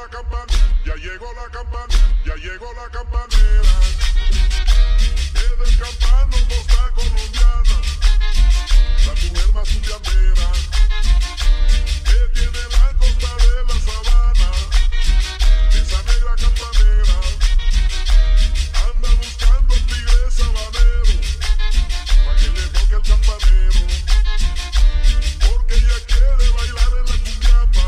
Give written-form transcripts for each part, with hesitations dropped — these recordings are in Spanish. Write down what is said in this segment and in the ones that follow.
la campana, ya llegó la campana, ya llegó la campanera. Es del campano costa colombiana, la mujer más cumbiambera, que tiene la costa de la sabana. Esa negra campanera anda buscando el tigre sabanero, pa' que le toque el campanero, porque ella quiere bailar en la cumbiamba.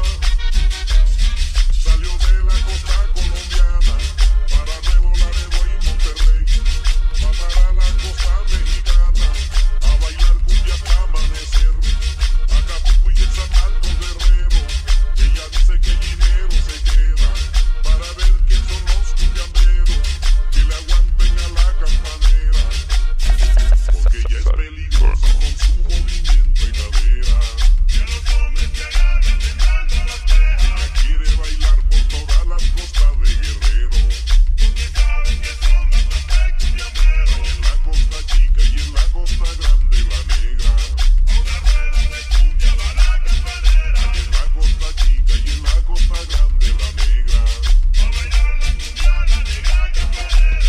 Salió de la costa colombiana para Nuevo Laredo y Monterrey, va para la costa mexicana a bailar cumbia hasta amanecer. Acapulco y el San Marcos Guerrero, ella dice que el dinero se queda para ver quién son los cumbiamberos que le aguanten a la campanera, porque ella es peligrosa con su movimiento y cadera. Que los hombres te agarran tentando las tejas, ella quiere bailar por todas las costas de Guerrero, porque saben que son bastante cumbiamberos. Hay en la costa chica y en la costa grande la negra, a una rueda de cumbia va la campanera. Hay en la costa chica y en la costa grande la negra, a bailar la cumbia la negra campanera.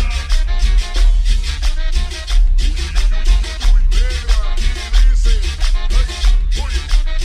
Uy, uy, uy, uy, uy, uy, negra, y dice, ay, oye,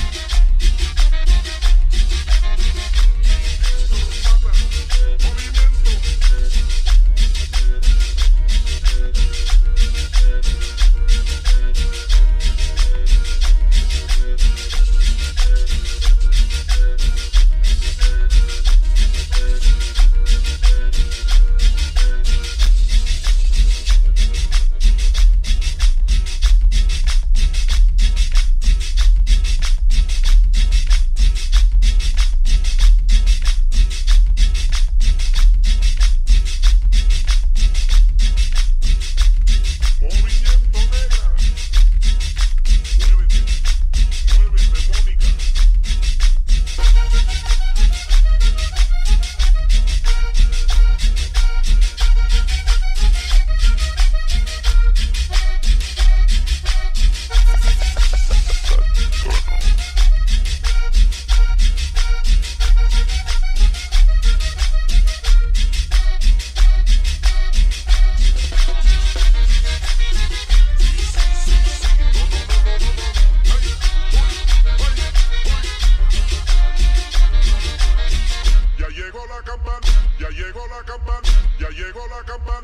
movimiento negra, muévete, muévete, Mónica. Ya llegó la campana, ya llegó la campana, ya llegó la campana.